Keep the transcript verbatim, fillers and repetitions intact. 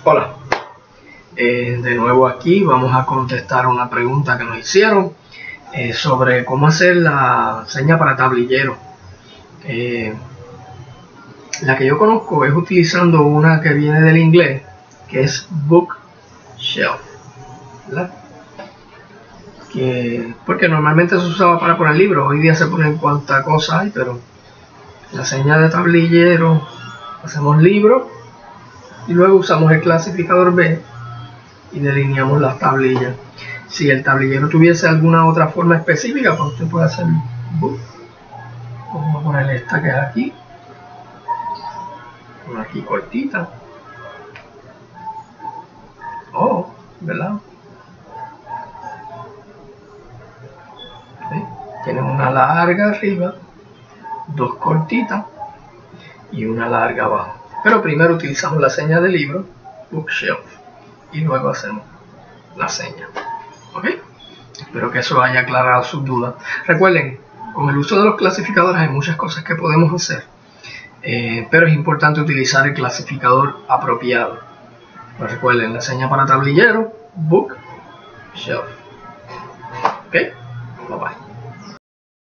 Hola, eh, de nuevo aquí vamos a contestar una pregunta que nos hicieron eh, sobre cómo hacer la seña para tablillero. Eh, la que yo conozco es utilizando una que viene del inglés, que es bookshelf, ¿verdad? Que, porque normalmente se usaba para poner libros, hoy día se ponen cuantas cosas hay, pero la seña de tablillero, hacemos libro y luego usamos el clasificador B y delineamos las tablillas. Si el tablillero tuviese alguna otra forma específica, pues usted puede hacer book. Vamos a poner esta que es aquí, una aquí cortita, oh, ¿verdad? ¿Sí? Tienen una larga arriba, dos cortitas y una larga abajo. Pero primero utilizamos la seña de libro, bookshelf, y luego hacemos la seña. ¿Ok? Espero que eso haya aclarado sus dudas. Recuerden, con el uso de los clasificadores hay muchas cosas que podemos hacer, eh, pero es importante utilizar el clasificador apropiado. Pues recuerden, la seña para tablillero, bookshelf. ¿Ok? Bye bye.